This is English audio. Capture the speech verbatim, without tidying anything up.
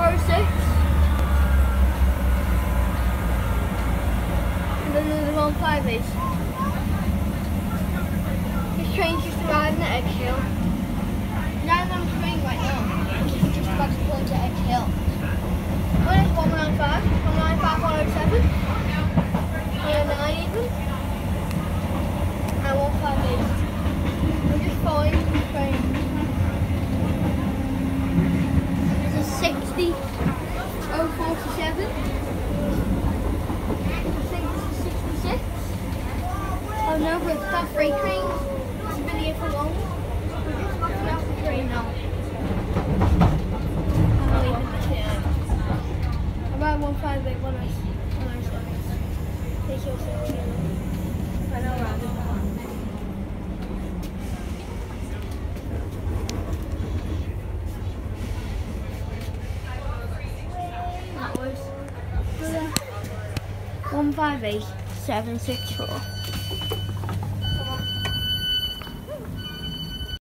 oh six. And then there's one five eight. This train's just arriving at Edge Hill. Now I'm on the train right now. It's just about to pull into Edge Hill. Oh, there's one nine five, one nine five, one oh seven, one oh nine even, and one five eight. We're just following the train. There's a sixty oh forty-seven. I think this is sixty-six. Oh no, but it's got freight trains. It's been here for long. We're just walking out the train now. I'm leaving the train. About one five eight, one oh seven. Take your seat. I know around it. That was one five eight, seven six four.